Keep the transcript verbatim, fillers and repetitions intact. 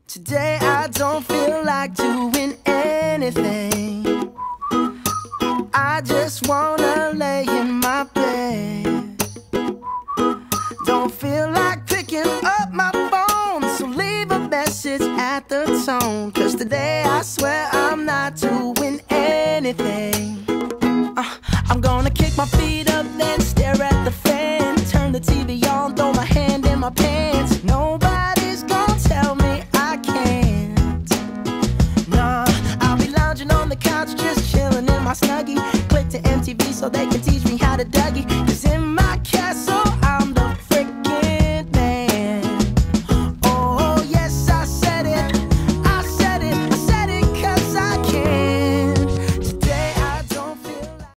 Today I don't feel like doing anything. I just wanna lay in my bed. Don't feel like picking up my phone, so leave a message at the tone. Cause today I swear I'm not doing anything. uh, I'm gonna kick my feet up, then stare at the fan. Turn the T V on, throw my hand in my pants. Nobody's gonna tell me I can't. Nah, I'll be lounging on the couch, just chilling in my Snuggie. Click to M T V so they can teach me how to Dougie. Cause in my